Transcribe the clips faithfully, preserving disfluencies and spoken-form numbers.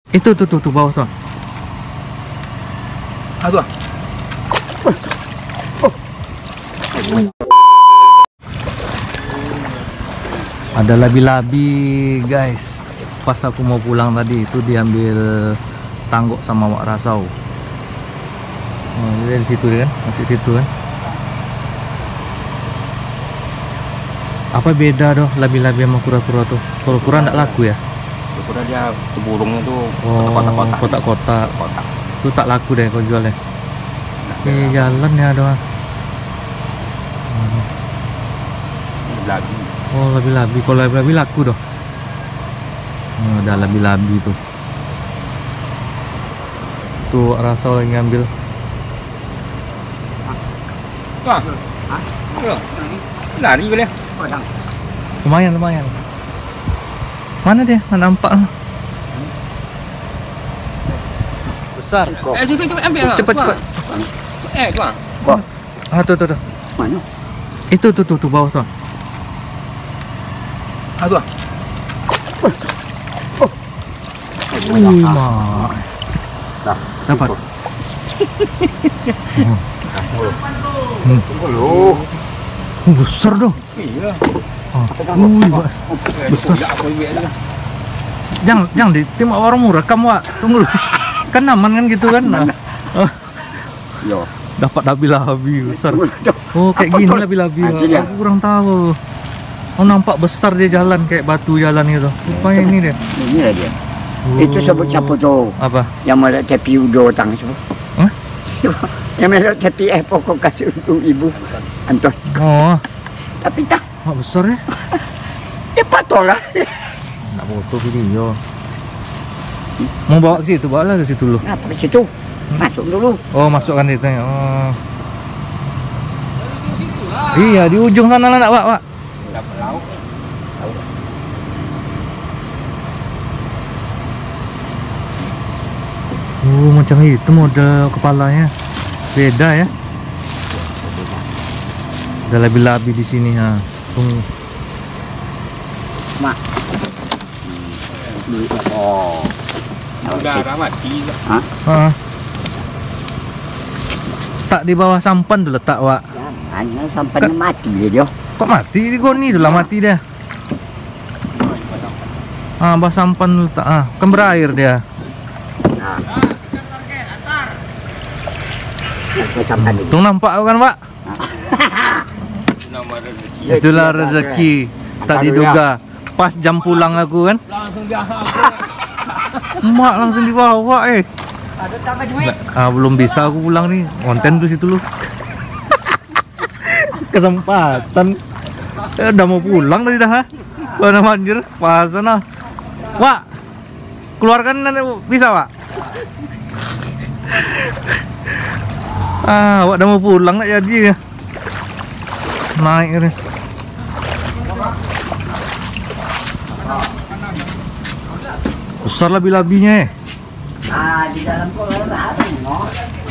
Itu tuh tuh tuh bawah tuh. Aduh. Ada labi-labi guys. Pas aku mau pulang tadi itu diambil tanggok sama Wak Rasau. Oh, dari situ kan, masih situ kan. Apa beda doh labi-labi sama kura-kura tuh? Kalau kura nggak laku ya? Kura dia burungnya tuh Oh, kotak-kotak. kotak-kotak. Kotak. Itu tak laku deh kalau jualnya. Ini jalan ya doang. Labi. Oh, labi-labi. Kalau labi-labi laku doh. Oh, ada labi-labi tuh. Tuh Rasau lagi ngambil. Wah. Ya. Lari boleh. Lumayan, lumayan. Mana dia? Mana nampak? Besar. Eh, tu tu tu ambil. Cepat cepat. Eh, tuan. Ah, tuh tuh tuh. Mana? Itu tuh tuh tuh bawah tuh. Aduh. Wih, mak. Dah, Dapat. Halo. Oh, besar dong. Iya. Oh, wih, Pak. Besar. Jangan, jangan ditimpa orang murah kamu, Wak. Tunggu. Kan aman kan gitu kan? Nah. Oh, Yo. dapat labi-labi besar. Oh, kayak gini labi-labi. Wak. Aku kurang tahu. Oh, nampak besar dia jalan kayak batu jalan gitu. Rupanya ini dia. Ini lah dia. Oh. Itu sebut siapa tu? Apa? Yang melek tepi udo tang sebut. Hah? Yang melek tepi eh pokok kasih untuk ibu Anton. Oh, Tapi tak, oh besar ya? dia patol lah. Nak foto video. Mau bawa ke situ, bawa lah ke situ dulu. Nah, ke situ. Masuk dulu. Oh, masukkan itu. Oh. Iya, di ujung sana lah nak, Pak, Pak. Oh, macam itu model kepalanya. Beda ya. Ada labi-labi di sini ha. Tunggu. Mak. Oh. Udah mati. Hah? Ah. Tak di bawah sampan dulu letak, Wak. Jangan sampai mati dia. Kok mati? Di goni itulah mati dia. Ah, bawah sampan letak. Ah, kan berair dia. Nah. Sampai dulu. Tung nampak kan, Pak? Itulah rezeki tak diduga. Pas jam pulang aku kan. Langsung diangkat. Emak langsung dibawa eh. Ada tambah duit. Ah, belum bisa aku pulang nih. Konten dulu situ lu. Kesempatan. Eh, udah mau pulang tadi dah. Mana manjir, pasan ah. Wak. Keluarkan bisa, Wak. Ah, Wak udah mau pulang nak jadi ya. Naik nih. Besar labi-labinya eh. Ah, di dalam kolam ada no.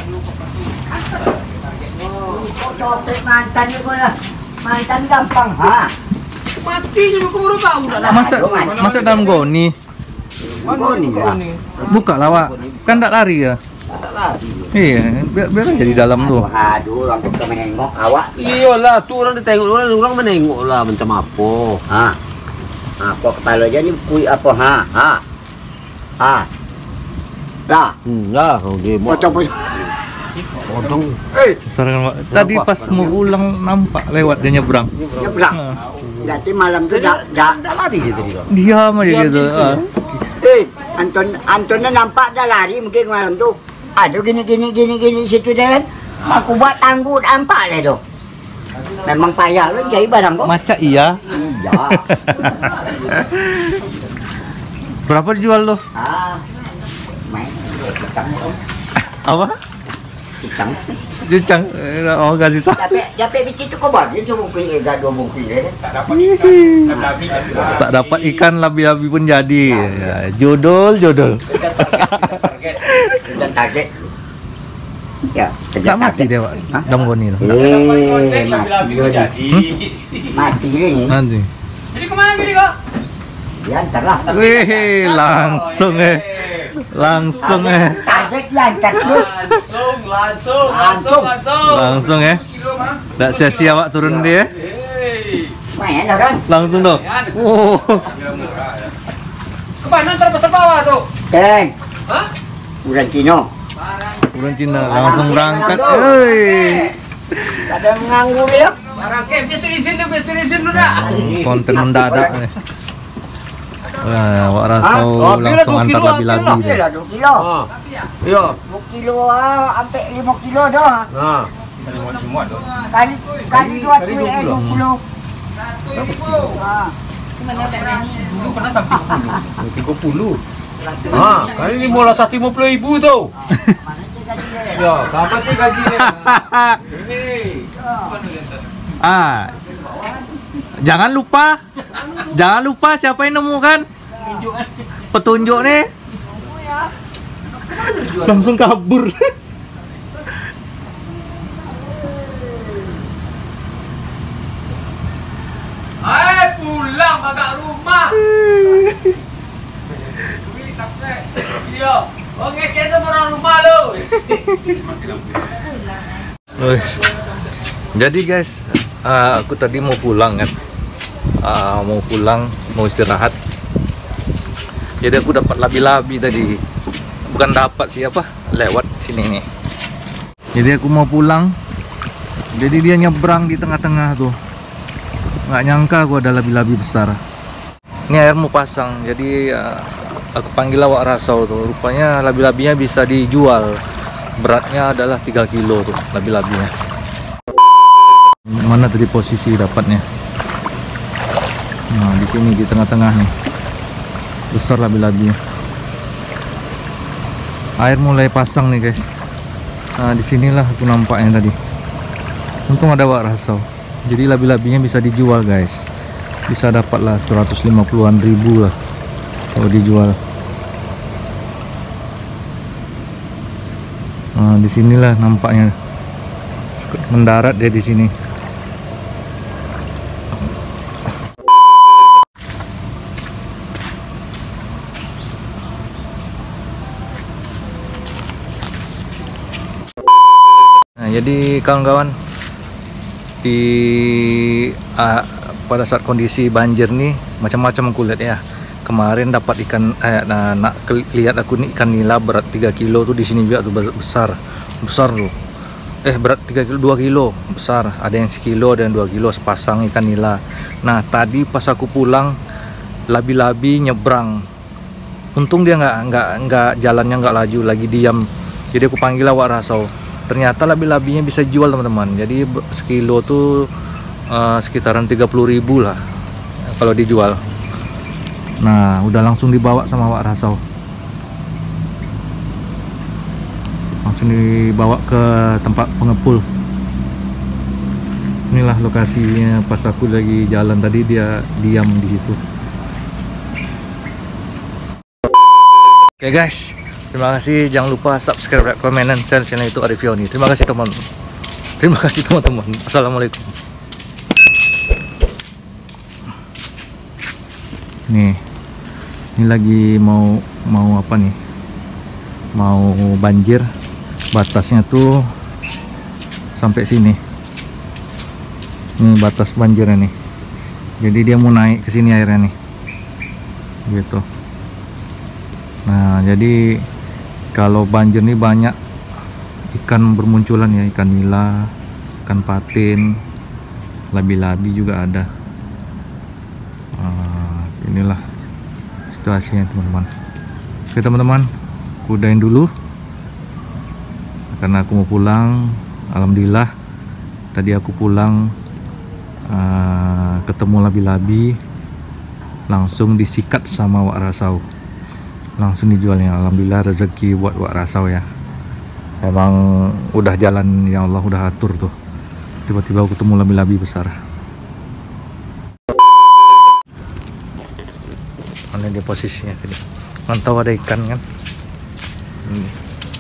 Oh, copet mantan juga lah. Mantan gampang ha. Mati juga keburu tahu dah. Masa masa dalam goni. Goni ya. Buka lah, Wak. Kan tak lari ya. Tak lari. Iya, biar, biar aja di dalam tuh. Aduh, orang kita menengok awak. Iyalah, tuh orang ditengok orang, orang menengok lah macam apa. Ha. Apa kepala aja ni kui apa ha? Ha. Ha. Dah. Hmm, dah, oh, dia buat Potong-potong. potong. Eh, Besar kan, Wak. Tadi pas mau pulang nampak lewat dia nyebrang. nyebrang. Nanti malam tu dah dah dah lari dia tadi. Diam aja gitu. Ah. Eh, Anton Antonnya nampak dah lari mungkin malam tu. Aduh gini gini gini gini situ dia kan. Aku buat tangguh nampak lah tu. Memang payah lu cari barang kok. Maca iya. Iya. Berapa dijual lo? Ah. Main cicang tu. Apa? Cicang. Jucang. Oh, kasih tahu. Tapi tapi biji tu kau bagi tu bungkus eh dua bungkus eh. Tak dapat ikan. Labi jadi. Tak dapat ikan labi-labi pun jadi. Ya, jodol jodol. Kita target. Ya, Tak mati dia, Pak. Hah? Dalam goni tu. Eh, mati dia. Mati dia ni. Nanti. Jadi kemana gini kok? Ya, antarlah. Wih, langsung eh. Langsung eh. Target diangkat tuh. Langsung, langsung, langsung, langsung. Langsung ya. Nggak sia-sia Wak turun dia. Main orang. Langsung dong. Oh. Kemana ntar pasar bawah tuh? Dan. Hah? Bulan Cino. Bulan Cina langsung berangkat. Hei. Ada menganggur ya. Barang ke, biasa izin dulu, biasa izin dulu dah. Konten mendadak nih. Wah, Wak Rasau Ah, langsung dua antar kilo, labi-labi Kilo deh. lah, dua kilo. Ah. Iya. Dua kilo ah, sampai lima kilo dah. Nah. Kali kali dua kali tu eh dua puluh. Ah. Dulu pernah sampai sepuluh. tiga puluh. Ah, kali ini mula satu lima puluh ribu tuh. Mana cik gaji dia? Ya, kapan sih gajinya? Ini. Ah. Jangan lupa. Jangan lupa siapa yang nemukan petunjuk nih. Langsung kabur. Hai, pulang bagak rumah. Iya. Oke, kita orang rumah lu. Wes. Jadi guys, uh, aku tadi mau pulang kan, uh, mau pulang, mau istirahat. Jadi aku dapat labi-labi tadi, bukan dapat siapa, lewat sini nih. Jadi aku mau pulang, jadi dia nyebrang di tengah-tengah tuh. Nggak nyangka aku ada labi-labi besar. Ini air mau pasang, jadi uh, aku panggil Wak Rasau tuh. Rupanya labi-labinya bisa dijual. Beratnya adalah tiga kilo tuh labi-labinya. Mana tadi posisi dapatnya? Nah, di sini di tengah-tengah nih. Besar labi-labinya. Air mulai pasang nih, guys. Nah, disinilah aku nampaknya tadi. Untung ada Wak Rasau. Jadi labi-labinya bisa dijual, guys. Bisa dapatlah seratus lima puluhan ribu lah kalau dijual. Nah, disinilah nampaknya mendarat dia di sini. Nah, jadi kawan-kawan di uh, pada saat kondisi banjir nih macam-macam aku lihat ya. Kemarin dapat ikan eh, nah, nak lihat aku nih ikan nila berat tiga kilo tuh di sini juga tuh besar. Besar tuh. Eh berat tiga kilo, dua kilo, besar. Ada yang sekilo dan dua kilo sepasang ikan nila. Nah, tadi pas aku pulang labi-labi nyebrang. Untung dia nggak nggak nggak jalannya nggak laju, lagi diam. Jadi aku panggil Wak Rasau. Ternyata labi-labinya bisa jual, teman-teman. Jadi sekilo tuh uh, sekitaran tiga puluh ribu lah kalau dijual. Nah, udah langsung dibawa sama Wak Rasau. Langsung dibawa ke tempat pengepul. Inilah lokasinya pas aku lagi jalan tadi, dia diam di situ. Oke guys, terima kasih. Jangan lupa subscribe, like, comment, dan share channel itu Arif Yoni. Terima kasih teman. Terima kasih teman-teman. Assalamualaikum. Nih, ini lagi mau mau apa nih? Mau banjir. Batasnya tuh sampai sini. Ini batas banjirnya nih. Jadi dia mau naik ke sini airnya nih. Gitu. Nah, jadi kalau banjir nih banyak ikan bermunculan ya, ikan nila, ikan patin, labi-labi juga ada. Nah, inilah situasinya teman-teman. Oke teman-teman, kudain dulu karena aku mau pulang. Alhamdulillah tadi aku pulang uh, ketemu labi-labi, langsung disikat sama Wak Rasau, langsung dijualnya. Alhamdulillah rezeki buat Wak Rasau ya. Emang udah jalan ya Allah, udah atur tuh. Tiba-tiba aku ketemu labi-labi besar. Mana dia posisinya tadi? Mantau ada ikan kan? Ini.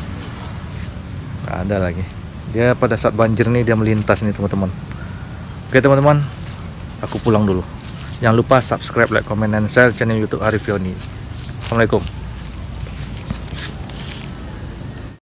Gak ada lagi. Dia pada saat banjir nih dia melintas nih teman-teman. Oke teman-teman, aku pulang dulu. Jangan lupa subscribe, like, comment, dan share channel YouTube Arif Yoni. Assalamualaikum.